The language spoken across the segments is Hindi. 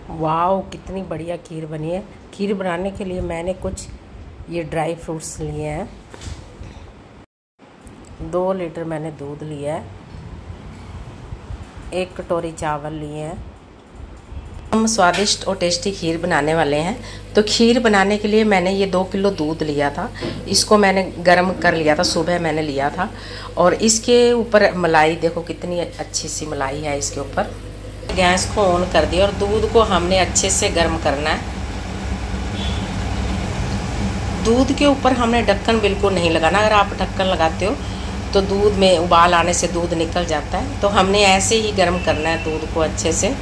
वाओ, कितनी बढ़िया खीर बनी है। खीर बनाने के लिए मैंने कुछ ये ड्राई फ्रूट्स लिए हैं। 2 लीटर मैंने दूध लिया है। 1 कटोरी चावल लिए हैं। हम स्वादिष्ट और टेस्टी खीर बनाने वाले हैं। तो खीर बनाने के लिए मैंने ये 2 किलो दूध लिया था। इसको मैंने गर्म कर लिया था, सुबह मैंने लिया था। और इसके ऊपर मलाई देखो कितनी अच्छी सी मलाई है इसके ऊपर। गैस को ऑन कर दिया और दूध को हमने अच्छे से गर्म करना है। दूध के ऊपर हमने ढक्कन बिल्कुल नहीं लगाना। अगर आप ढक्कन लगाते हो तो दूध में उबाल आने से दूध निकल जाता है। तो हमने ऐसे ही गर्म करना है दूध को अच्छे से।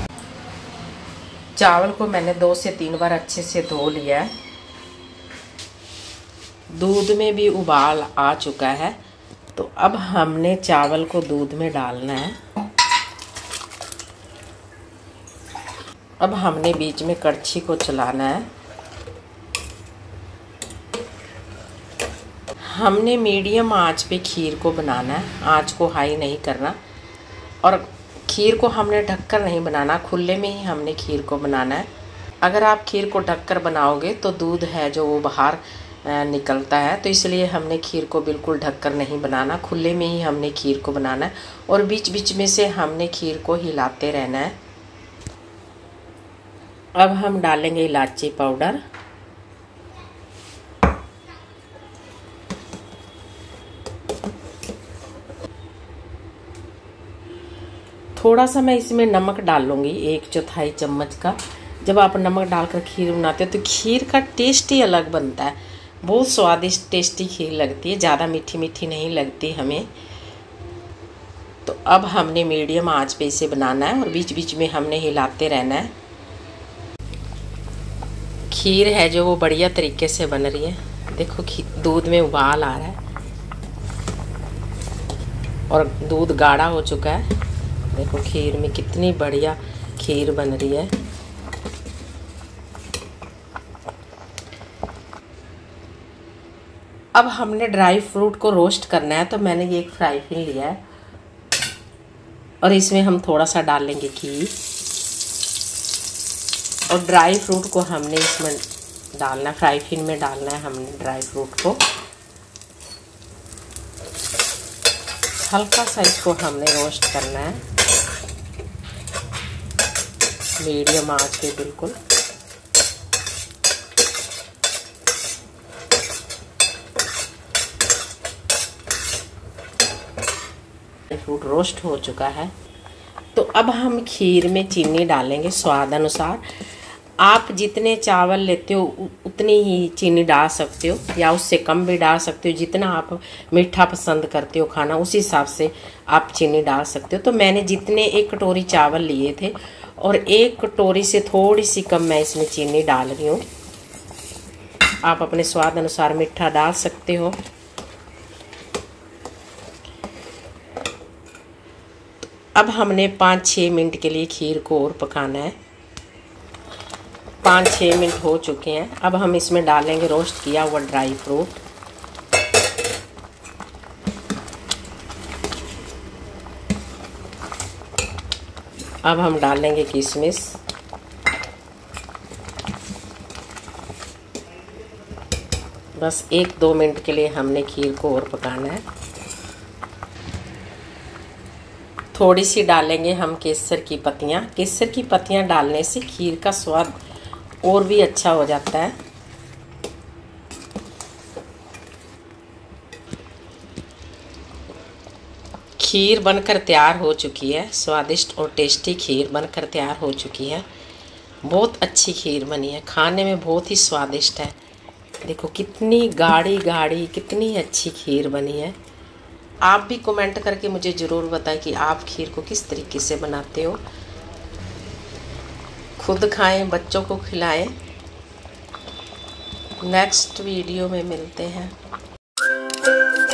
चावल को मैंने 2 से 3 बार अच्छे से धो लिया है। दूध में भी उबाल आ चुका है। तो अब हमने चावल को दूध में डालना है। अब हमने बीच में कड़छी को चलाना है। हमने मीडियम आंच पे खीर को बनाना है, आंच को हाई नहीं करना। और खीर को हमने ढककर नहीं बनाना, खुले में ही हमने खीर को बनाना है। अगर आप खीर को ढककर बनाओगे तो दूध है जो वो बाहर निकलता है। तो इसलिए हमने खीर को बिल्कुल ढककर नहीं बनाना, खुले में ही हमने खीर को बनाना है। और बीच बीच में से हमने खीर को हिलाते रहना है। अब हम डालेंगे इलायची पाउडर। थोड़ा सा मैं इसमें नमक डाल लूँगी, 1/4 चम्मच का। जब आप नमक डालकर खीर बनाते हो तो खीर का टेस्ट ही अलग बनता है। बहुत स्वादिष्ट टेस्टी खीर लगती है, ज़्यादा मीठी मीठी नहीं लगती हमें। तो अब हमने मीडियम आंच पे इसे बनाना है और बीच बीच में हमने हिलाते रहना है। खीर है जो वो बढ़िया तरीके से बन रही है। देखो दूध में उबाल आ रहा है और दूध गाढ़ा हो चुका है। देखो खीर में कितनी बढ़िया खीर बन रही है। अब हमने ड्राई फ्रूट को रोस्ट करना है। तो मैंने ये एक फ्राई पैन लिया है और इसमें हम थोड़ा सा डाल लेंगे घी। और ड्राई फ्रूट को हमने इसमें डालना है, फ्राई पैन में डालना है हमने ड्राई फ्रूट को। हल्का सा इसको हमने रोस्ट करना है, मीडियम आंच पे बिल्कुल। फ्रूट रोस्ट हो चुका है। तो अब हम खीर में चीनी डालेंगे स्वाद अनुसार। आप जितने चावल लेते हो उतनी ही चीनी डाल सकते हो या उससे कम भी डाल सकते हो। जितना आप मीठा पसंद करते हो खाना उस हिसाब से आप चीनी डाल सकते हो। तो मैंने जितने 1 कटोरी चावल लिए थे और 1 कटोरी से थोड़ी सी कम मैं इसमें चीनी डाल रही हूँ। आप अपने स्वाद अनुसार मीठा डाल सकते हो। अब हमने 5-6 मिनट के लिए खीर को और पकाना है। 5-6 मिनट हो चुके हैं। अब हम इसमें डालेंगे रोस्ट किया हुआ ड्राई फ्रूट। अब हम डालेंगे किशमिश। बस 1-2 मिनट के लिए हमने खीर को और पकाना है। थोड़ी सी डालेंगे हम केसर की पत्तियाँ। केसर की पत्तियाँ डालने से खीर का स्वाद और भी अच्छा हो जाता है। खीर बनकर तैयार हो चुकी है। स्वादिष्ट और टेस्टी खीर बनकर तैयार हो चुकी है। बहुत अच्छी खीर बनी है, खाने में बहुत ही स्वादिष्ट है। देखो कितनी गाढ़ी गाढ़ी, कितनी अच्छी खीर बनी है। आप भी कमेंट करके मुझे ज़रूर बताएं कि आप खीर को किस तरीके से बनाते हो। खुद खाएं, बच्चों को खिलाएं। नेक्स्ट वीडियो में मिलते हैं।